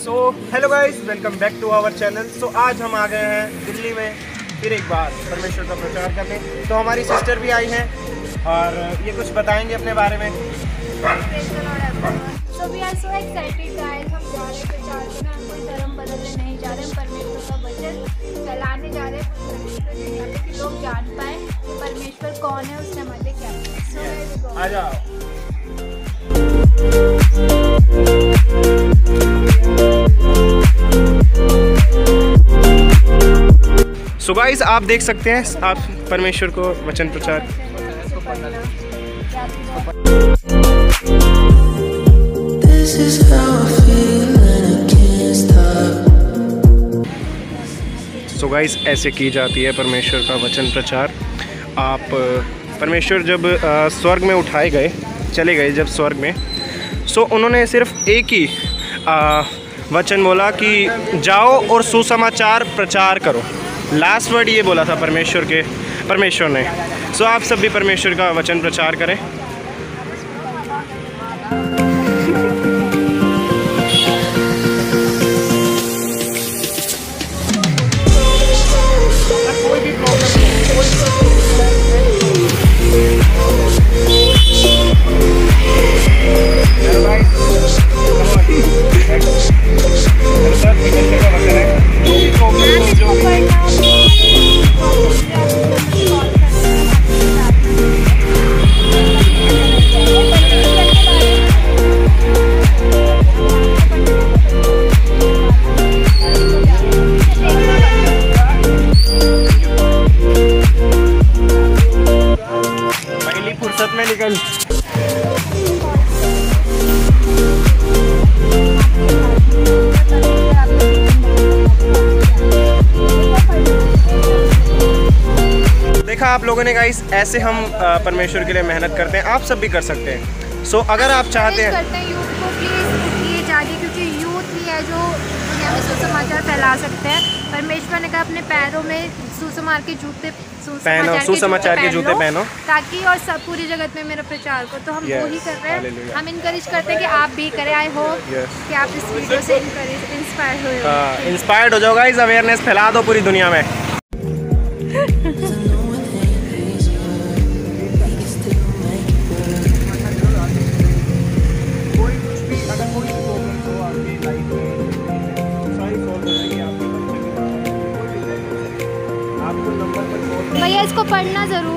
So hello guys, welcome back to our channel. So आज हम आ गए हैं दिल्ली में फिर एक बार परमेश्वर का प्रचार करने। तो हमारी सिस्टर भी आई हैं और ये कुछ बताएंगे अपने बारे में। So we are so excited guys, हम जा रहे हैं प्रचार करने। हम कोई धर्म बदलने नहीं जा रहे, हम परमेश्वर का वचन फैलाने जा रहे हैं पूरी दुनिया में कि लोग जान पाए कि परमेश्वर कौन है, उसने हमारे क्या है। आ जाओ। सो गाइस, आप देख सकते हैं आप परमेश्वर को वचन प्रचार। सो गाइस, ऐसे की जाती है परमेश्वर का वचन प्रचार। आप परमेश्वर जब स्वर्ग में उठाए गए, चले गए जब स्वर्ग में, सो उन्होंने सिर्फ एक ही वचन बोला कि जाओ और सुसमाचार प्रचार करो। लास्ट वर्ड ये बोला था परमेश्वर ने। सो आप सब भी परमेश्वर का वचन प्रचार करें। फुर्सत में निकल। देखा आप लोगों ने गाइस, ऐसे हम परमेश्वर के लिए मेहनत करते हैं। आप सब भी कर सकते हैं। सो अगर आप चाहते हैं यूथ को प्लीज उठिए जाइए, क्योंकि यूथ ही है जो दुनिया में सुसमाचार फैला सकते हैं। परमेश्वर ने कहा अपने पैरों में सुसमाचार के जूते पहनो ताकि और सब पूरी जगत में मेरा प्रचार को। तो हम वो ही कर रहे हैं। हम इनकरेज करते हैं कि आप भी करें। आई होप कि आप इस वीडियो से इंस्पायर्ड हो जाओ गाइस। अवेयरनेस फैला दो पूरी दुनिया में। भैया इसको पढ़ना जरूर